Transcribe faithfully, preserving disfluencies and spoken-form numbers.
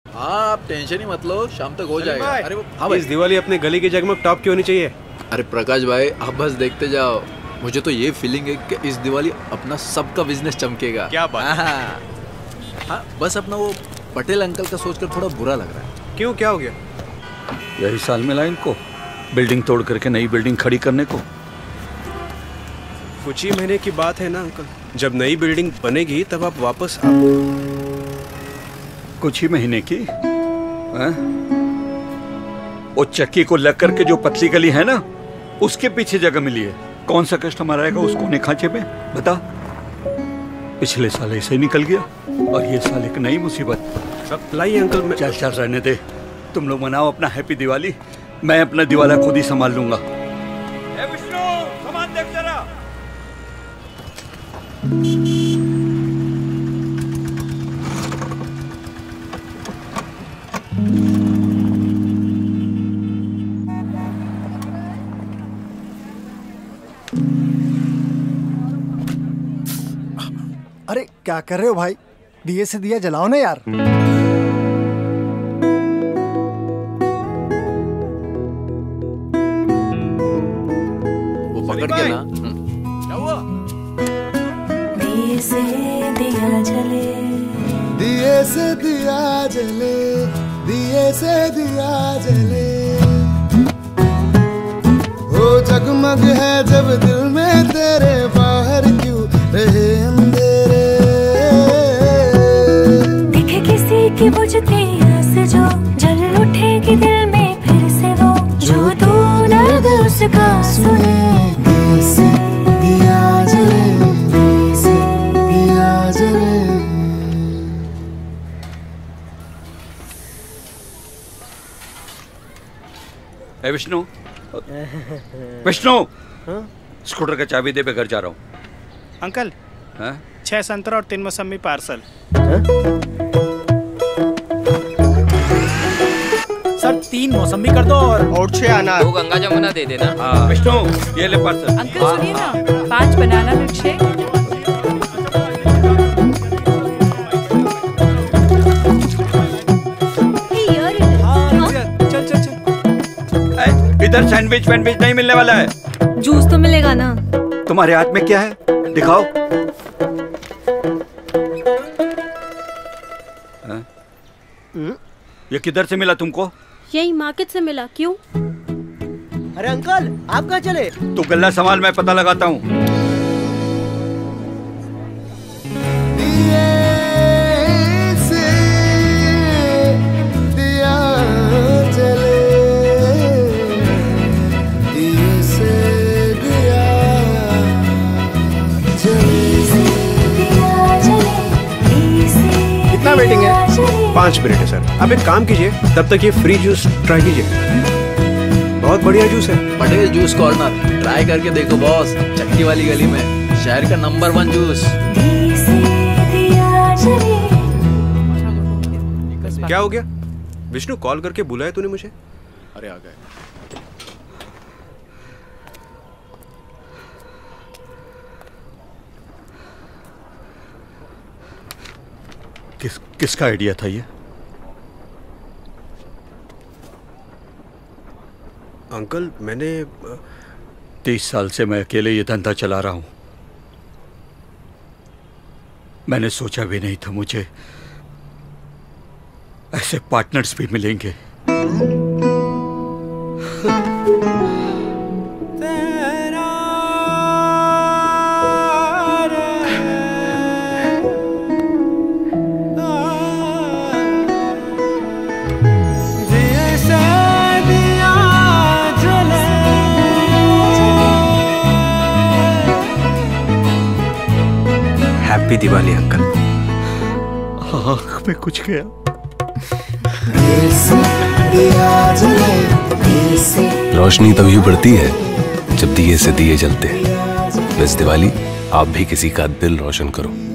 हाँ आप टेंशन ही मत लो, शाम तक हो जाएगा। अरे वो हाँ भाई, इस दिवाली अपने गली की जगमग टॉप क्यों नहीं चाहिए? अरे प्रकाश भाई आप बस देखते जाओ, मुझे तो ये फीलिंग है कि इस दिवाली अपना सबका बिजनेस चमकेगा। क्या बात? हाँ, हाँ बस अपना वो पटेल अंकल का सोचकर थोड़ा बुरा लग रहा है। क्यों, क्या हो गया? यही साल मिला इनको बिल्डिंग तोड़ करके नई बिल्डिंग खड़ी करने को। कुछ ही महीने की बात है ना अंकल, जब नई बिल्डिंग बनेगी तब आप वापस आ... कुछ ही महीने की है? वो चक्की को लग करके जो पतली गली है ना, उसके पीछे जगह मिली है। कौन सा कस्टमर आएगा उस कोने खांचे पे, बता? पिछले साल ऐसे ही निकल गया और ये साल एक नई मुसीबत। सब लाई अंकल में... चल चल रहने दे, तुम लोग मनाओ अपना हैप्पी दिवाली, मैं अपना दिवाला खुद ही संभाल लूंगा। ए विष्णु, सामान देख जरा। अरे क्या कर रहे हो भाई, दिए से दिया जलाओ ना यार। वो पकड़ के ना। क्या हुआ? दिए से दिया जले, दिए से दिया जले, दिए से दिया जले, वो जगमग है जब दिल में तेरे, बाहर क्यों रहे अंधेरे। दिखे किसी की बुझती आस जो जल उठेगी दिल में फिर से वो, जो तू दर्द उसका सुने। दिए से दिया जले, दिए से दिया जले। ए विष्णु, विष्णु, स्कूटर का चाबी दे, मैं घर जा रहा हूँ। अंकल, हाँ? छह संतरा और तीन मौसमी पार्सल। सर तीन मौसमी कर दो और और छह अनार। दो गंगा जमुना दे देना। हाँ विष्णु, ये ले पार्सल। अंकल सुनिए ना, पांच बनाना मिल्क शेक। चल चल चल। इधर सैंडविच वैंडविच नहीं मिलने वाला है। जूस तो मिलेगा ना? तुम्हारे हाथ में क्या है, दिखाओ। हाँ? ये किधर से मिला तुमको? यही मार्केट से मिला। क्यों? अरे अंकल आप कहाँ चले? तू गल्ला संभाल, मैं पता लगाता हूँ। कितना वेटिंग है? पाँच मिनट है सर। आप एक काम कीजिए, तब तक ये फ्री जूस ट्राई कीजिए, बहुत बढ़िया जूस है। पटेल जूस कॉर्नर ट्राई करके देखो बॉस, चक्की वाली गली में शहर का नंबर वन जूस। क्या हो गया विष्णु, कॉल करके बुलाया तूने मुझे? अरे आ गए। किस किसका आइडिया था ये? अंकल मैंने तीस साल से मैं अकेले ये धंधा चला रहा हूं। मैंने सोचा भी नहीं था मुझे ऐसे पार्टनर्स भी मिलेंगे। Happy Diwali uncle. आँख में कुछ गया। रोशनी तभी बढ़ती है जब दिए से दिए जलते हैं। इस दिवाली आप भी किसी का दिल रोशन करो।